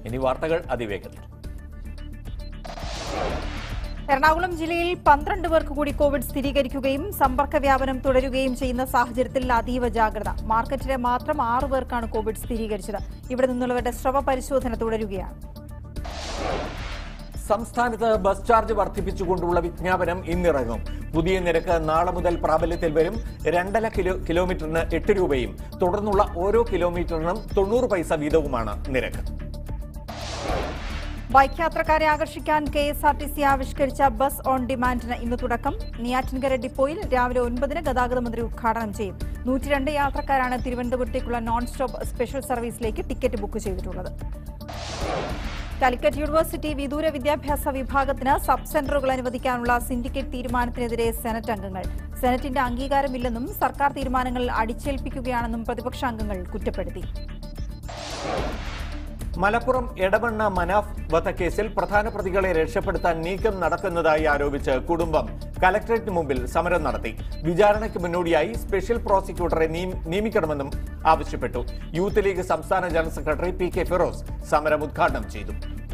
ഇനി വാർത്തകൾ അതിവേഗത്തിൽ. എറണാകുളം ജില്ലയിൽ 12 പേർക്ക് കൂടി കോവിഡ് സ്ഥിരീകരിക്കുകയും സമ്പർക്ക വ്യാപനം തുടരുകയും ചെയ്യുന്ന സാഹചര്യത്തിൽ അതീവ ജാഗ്രത. മാർക്കറ്റിലെ മാത്രം 6 പേർക്കാണ് കോവിഡ് സ്ഥിരീകരിച്ചത്. ഇവിടെ നിന്നുള്ളവരുടെ സ്രവ പരിശോധന തുടരുകയാണ്. സംസ്ഥാനത്ത് ബസ് ചാർജ് വർദ്ധിപ്പിച്ചുകൊണ്ടുള്ള വിജ്ഞാപനം ഇന്നിറങ്ങും. പുതിയ നിരക്ക് നാളെ മുതൽ പ്രാബല്യത്തിൽ വരും. 2.5 കിലോമീറ്ററിന് 8 രൂപയും തുടർന്നുള്ള ഓരോ കിലോമീറ്ററിനും 90 പൈസ വീതവുമാണ് നിരക്ക്. ബൈക്ക് യാത്രക്കാരെ ആകർഷിക്കാൻ KSRTC ആവിഷ്കരിച്ച ബസ് ഓൺ ഡിമാൻഡിന് ഇന്ന് തുടക്കം. നെയ്യാറ്റിൻകര ഡിപ്പോയിൽ രാവിലെ 9-ന് ഗതാഗത മന്ത്രി ഉദ്ഘാടനം ചെയ്യും. 102 യാത്രക്കാരാണ് തിരുവനന്തപുരത്തേക്കുള്ള നോൺ സ്റ്റോപ്പ് സ്പെഷ്യൽ സർവീസിലേക്ക് ടിക്കറ്റ് ബുക്ക് ചെയ്തിട്ടുള്ളത്. കാലിക്കറ്റ് യൂണിവേഴ്സിറ്റി വിദൂര വിദ്യാഭ്യാസ വിഭാഗത്തിന് സബ് സെന്ററുകൾ അനുവദിക്കാനുള്ള സിൻഡിക്കേറ്റ് തീരുമാനത്തിനെതിരെ സെനറ്റ് അംഗങ്ങൾ. സെനറ്റിന്റെ അംഗീകാരമില്ലെന്നും സർക്കാർ തീരുമാനങ്ങൾ അടിച്ചേൽപ്പിക്കുകയാണെന്നും പ്രതിപക്ഷാംഗങ്ങൾ കുറ്റപ്പെടുത്തി. മലപ്പുറം എടവണ്ണ മനാഫ് വധക്കേസിൽ പ്രധാന പ്രതികളെ രക്ഷപ്പെടുത്താൻ നീക്കം നടക്കുന്നതായി ആരോപിച്ച് കുടുംബം കലക്ടറേറ്റിന് മുമ്പിൽ സമരം നടത്തി. വിചാരണയ്ക്ക് മുന്നോടിയായി സ്പെഷ്യൽ പ്രോസിക്യൂട്ടറെ നിയമിക്കണമെന്നും ആവശ്യപ്പെട്ടു. യൂത്ത് ലീഗ് സംസ്ഥാന ജനറൽ സെക്രട്ടറി PK ഫിറോസ് സമരം ഉദ്ഘാടനം ചെയ്തു.